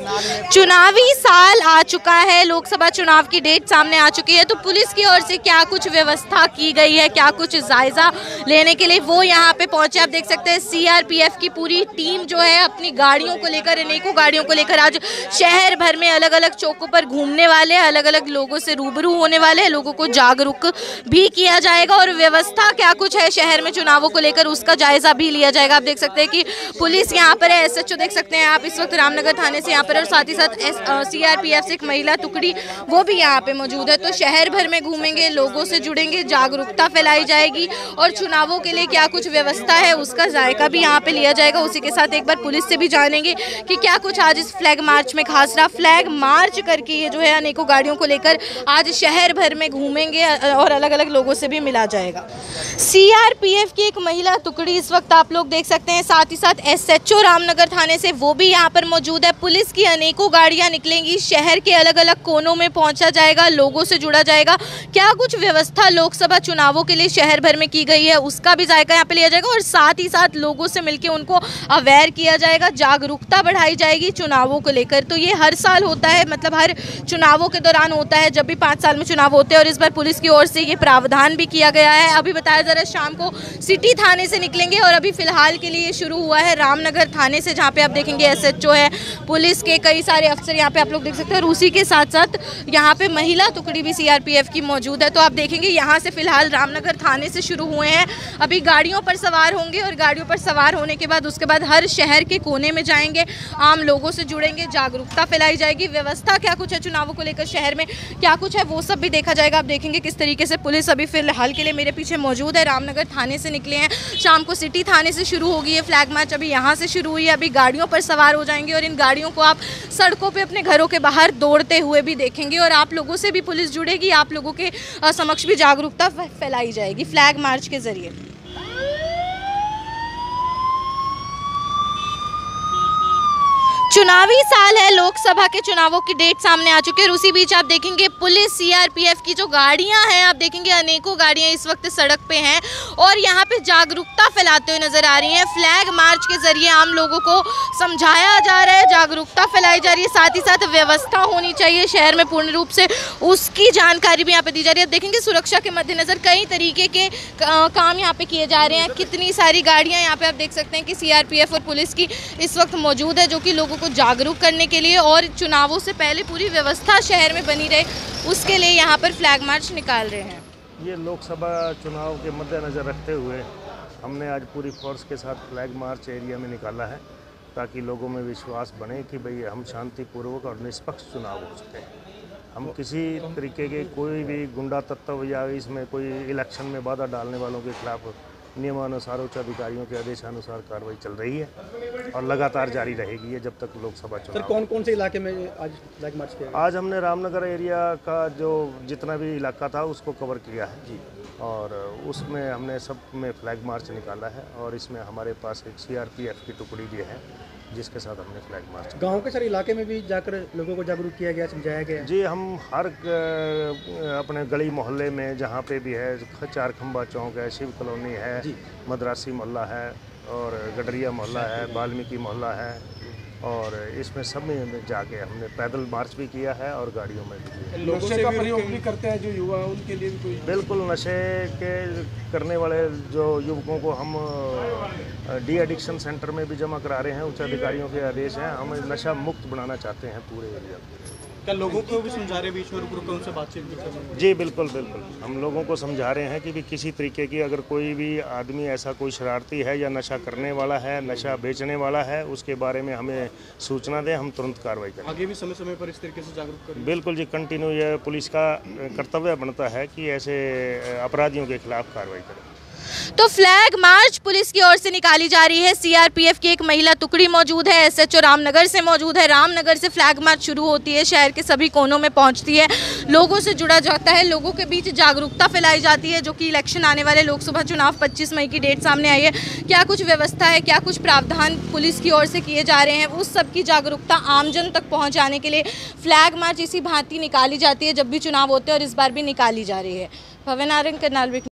चुनावी साल आ चुका है, लोकसभा चुनाव की डेट सामने आ चुकी है, तो पुलिस की ओर से क्या कुछ व्यवस्था की गई है, क्या कुछ जायजा लेने के लिए वो यहाँ पे पहुंचे। आप देख सकते हैं सीआरपीएफ की पूरी टीम जो है अपनी गाड़ियों को लेकर, अनेकों गाड़ियों को लेकर आज शहर भर में अलग अलग चौकों पर घूमने वाले हैं, अलग अलग लोगों से रूबरू होने वाले हैं, लोगों को जागरूक भी किया जाएगा और व्यवस्था क्या कुछ है शहर में चुनावों को लेकर उसका जायजा भी लिया जाएगा। आप देख सकते हैं कि पुलिस यहाँ पर है, एसएचओ देख सकते हैं आप इस वक्त रामनगर थाने से यहाँ पर, और साथ ही साथ सीआरपीएफ से एक महिला टुकड़ी वो भी यहाँ पे मौजूद है। तो शहर भर में घूमेंगे, लोगों से जुड़ेंगे, जागरूकता फैलाई जाएगी और चुनावों के लिए क्या कुछ व्यवस्था है उसका जायका भी यहाँ पे लिया जाएगा। उसी के साथ एक बार पुलिस से भी जानेंगे कि क्या कुछ आज इस फ्लैग मार्च में खास रहा। फ्लैग मार्च करके ये जो है अनेकों गाड़ियों को लेकर आज शहर भर में घूमेंगे और अलग अलग लोगों से भी मिला जाएगा। सीआरपीएफ की एक महिला टुकड़ी इस वक्त आप लोग देख सकते हैं, साथ ही साथ एसएचओ रामनगर थाने से वो भी यहाँ पर मौजूद है। पुलिस की अनेकों गाड़ियां निकलेंगी, शहर के अलग अलग कोनों में पहुंचा जाएगा, लोगों से जुड़ा जाएगा। क्या कुछ व्यवस्था लोकसभा चुनावों के लिए शहर भर में की गई है उसका भी जायका यहाँ पे लिया जाएगा और साथ ही साथ लोगों से मिलकर उनको अवेयर किया जाएगा, जागरूकता बढ़ाई जाएगी चुनावों को लेकर। तो ये हर साल होता है, मतलब हर चुनावों के दौरान होता है जब भी 5 साल में चुनाव होते हैं, और इस बार पुलिस की ओर से ये प्रावधान भी किया गया है। अभी बताया जा रहा है शाम को सिटी थाने से निकलेंगे और अभी फिलहाल के लिए शुरू हुआ है रामनगर थाने से, जहाँ पे आप देखेंगे एसएचओ है, पुलिस के कई सारे अफसर यहाँ पे आप लोग देख सकते हैं, और उसी के साथ साथ यहाँ पे महिला टुकड़ी भी सीआरपीएफ की मौजूद है। तो आप देखेंगे यहाँ से फिलहाल रामनगर थाने से शुरू हुए हैं, अभी गाड़ियों पर सवार होंगे और गाड़ियों पर सवार होने के बाद उसके बाद हर शहर के कोने में जाएंगे, आम लोगों से जुड़ेंगे, जागरूकता फैलाई जाएगी। व्यवस्था क्या कुछ है चुनावों को लेकर शहर में क्या कुछ है वो सब भी देखा जाएगा। आप देखेंगे किस तरीके से पुलिस अभी फिलहाल के लिए मेरे पीछे मौजूद है, रामनगर थाने से निकले हैं, शाम को सिटी थाने से शुरू होगी ये फ्लैग मार्च, अभी यहाँ से शुरू हुई है, अभी गाड़ियों पर सवार हो जाएंगे और इन गाड़ियों को आप सड़कों पे अपने घरों के बाहर दौड़ते हुए भी देखेंगे और आप लोगों से भी पुलिस जुड़ेगी, आप लोगों के समक्ष भी जागरूकता फैलाई जाएगी फ्लैग मार्च के जरिए। चुनावी साल है, लोकसभा के चुनावों की डेट सामने आ चुकी है और उसी बीच आप देखेंगे पुलिस सीआरपीएफ की जो गाड़ियां हैं, आप देखेंगे अनेकों गाड़ियां इस वक्त सड़क पे हैं और यहां पे जागरूकता फैलाते हुए नजर आ रही हैं। फ्लैग मार्च के जरिए आम लोगों को समझाया जा रहा है, जागरूकता फैलाई जा रही है, साथ ही साथ व्यवस्था होनी चाहिए शहर में पूर्ण रूप से, उसकी जानकारी भी यहाँ पे दी जा रही है। देखेंगे सुरक्षा के मद्देनजर कई तरीके के काम यहाँ पे किए जा रहे हैं, कितनी सारी गाड़ियाँ यहाँ पे आप देख सकते हैं कि सीआरपीएफ और पुलिस की इस वक्त मौजूद है, जो कि लोगों को जागरूक करने के लिए और चुनावों से पहले पूरी व्यवस्था शहर में बनी रहे उसके लिए यहाँ पर फ्लैग मार्च निकाल रहे हैं। ये लोकसभा चुनाव के मद्देनज़र रखते हुए हमने आज पूरी फोर्स के साथ फ्लैग मार्च एरिया में निकाला है, ताकि लोगों में विश्वास बने कि भाई हम शांतिपूर्वक और निष्पक्ष चुनाव हो सकते हैं। हम किसी तरीके के कोई भी गुंडा तत्व या इसमें कोई इलेक्शन में बाधा डालने वालों के खिलाफ नियमानुसार उच्च अधिकारियों के आदेशानुसार कार्रवाई चल रही है और लगातार जारी रहेगी ये जब तक लोकसभा चुनाव। कौन कौन से इलाके में आज फ्लैग मार्च किया? आज हमने रामनगर एरिया का जो जितना भी इलाका था उसको कवर किया है जी, और उसमें हमने सब में फ्लैग मार्च निकाला है और इसमें हमारे पास एक सीआरपीएफ की टुकड़ी भी है जिसके साथ हमने फ्लैग मार्च। गांव के सारे इलाके में भी जाकर लोगों को जागरूक किया गया, समझाया गया जी। हम हर अपने गली मोहल्ले में जहाँ पे भी है, चार खंबा चौक है, शिव कॉलोनी है, मद्रासी मोहल्ला है और गडरिया मोहल्ला है, वाल्मीकि मोहल्ला है, और इसमें सब में जाके हमने पैदल मार्च भी किया है और गाड़ियों में भी किया। नशे का प्रयोग भी करते हैं जो युवा, उनके लिए भी कोई? बिल्कुल, नशे के करने वाले जो युवकों को हम डी एडिक्शन सेंटर में भी जमा करा रहे हैं, उच्च अधिकारियों के आदेश हैं, हम नशा मुक्त बनाना चाहते हैं पूरे एरिया को। क्या लोगों को भी समझा रहे, बीच में रुक रुक उनसे बातचीत भी कर रहे हैं? जी बिल्कुल बिल्कुल, हम लोगों को समझा रहे हैं कि भी किसी तरीके की अगर कोई भी आदमी ऐसा कोई शरारती है या नशा करने वाला है, नशा बेचने वाला है, उसके बारे में हमें सूचना दें, हम तुरंत कार्रवाई करें। आगे भी समय समय पर इस तरीके से जागरूक करें? बिल्कुल जी, कंटिन्यू ये पुलिस का कर्तव्य बनता है कि ऐसे अपराधियों के खिलाफ कार्रवाई करें। तो फ्लैग मार्च पुलिस की ओर से निकाली जा रही है, सीआरपीएफ की एक महिला टुकड़ी मौजूद है, एसएचओ रामनगर से मौजूद है, रामनगर से फ्लैग मार्च शुरू होती है, शहर के सभी कोनों में पहुंचती है, लोगों से जुड़ा जाता है, लोगों के बीच जागरूकता फैलाई जाती है, जो कि इलेक्शन आने वाले लोकसभा चुनाव 25 मई की डेट सामने आई है, क्या कुछ व्यवस्था है, क्या कुछ प्रावधान पुलिस की ओर से किए जा रहे हैं, उस सब की जागरूकता आमजन तक पहुँचाने के लिए फ्लैग मार्च इसी भांति निकाली जाती है जब भी चुनाव होते हैं और इस बार भी निकाली जा रही है। भवन आरंग करनाल।